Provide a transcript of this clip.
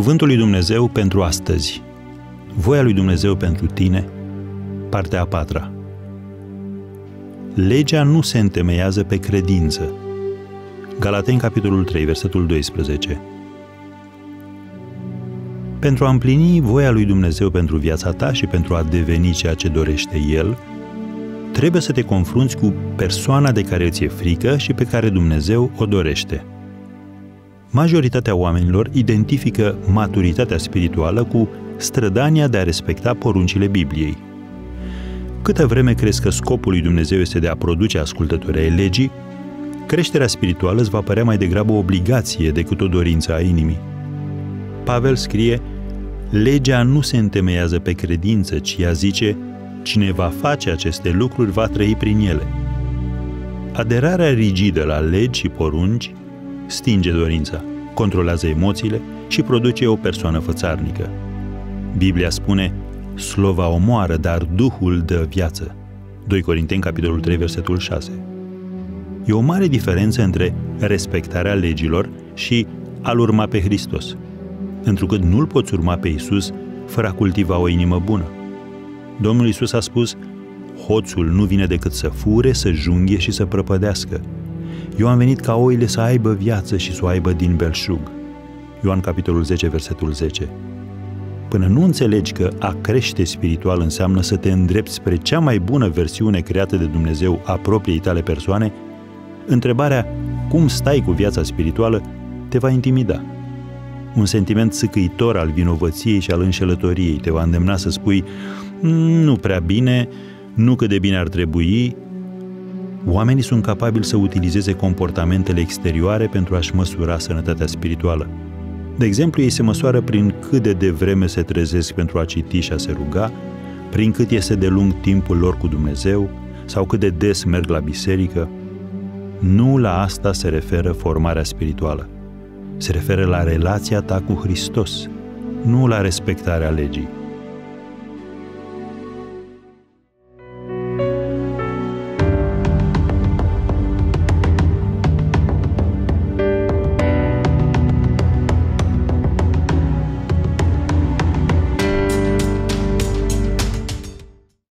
Cuvântul lui Dumnezeu pentru astăzi. Voia lui Dumnezeu pentru tine. Partea a patra. Legea nu se întemeiază pe credință. Galateni, capitolul 3, versetul 12. Pentru a împlini voia lui Dumnezeu pentru viața ta și pentru a deveni ceea ce dorește El, trebuie să te confrunți cu persoana de care îți e frică și pe care Dumnezeu o dorește. Majoritatea oamenilor identifică maturitatea spirituală cu strădania de a respecta poruncile Bibliei. Câtă vreme crezi că scopul lui Dumnezeu este de a produce ascultători ai legii, creșterea spirituală îți va părea mai degrabă o obligație decât o dorință a inimii. Pavel scrie: legea nu se întemeiază pe credință, ci ea zice: cine va face aceste lucruri va trăi prin ele. Aderarea rigidă la legi și porunci stinge dorința, controlează emoțiile și produce o persoană fățarnică. Biblia spune: slova omoară, dar Duhul dă viață. 2 Corinteni, capitolul 3, versetul 6. E o mare diferență între respectarea legilor și a-L urma pe Hristos, întrucât nu-L poți urma pe Iisus fără a cultiva o inimă bună. Domnul Iisus a spus: hoțul nu vine decât să fure, să junghie și să prăpădească. Eu am venit ca oile să aibă viață și să o aibă din belșug. Ioan, capitolul 10, versetul 10. Până nu înțelegi că a crește spiritual înseamnă să te îndrepți spre cea mai bună versiune creată de Dumnezeu a propriei tale persoane, întrebarea cum stai cu viața spirituală te va intimida. Un sentiment țâcâitor al vinovăției și al înșelătoriei te va îndemna să spui: nu prea bine, nu cât de bine ar trebui. Oamenii sunt capabili să utilizeze comportamentele exterioare pentru a-și măsura sănătatea spirituală. De exemplu, ei se măsoară prin cât de devreme se trezesc pentru a citi și a se ruga, prin cât este de lung timpul lor cu Dumnezeu sau cât de des merg la biserică. Nu la asta se referă formarea spirituală. Se referă la relația ta cu Hristos, nu la respectarea legii.